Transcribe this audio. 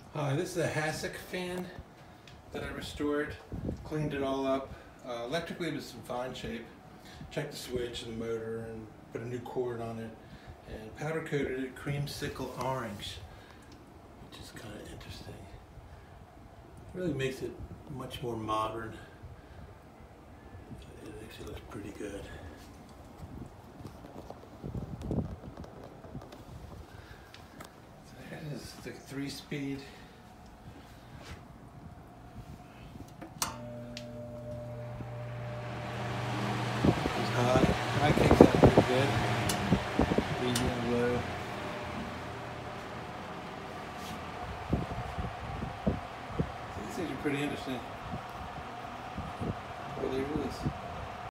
Hi, this is a Hassock fan that I restored, cleaned it all up. Electrically it was in fine shape. Checked the switch and the motor and put a new cord on it and powder coated it Creamsicle orange, which is kind of interesting. Really makes it much more modern. It actually looks pretty good. So there it is, it's like a 3-speed. High kicks out pretty good. Medium, low. So these things are pretty interesting.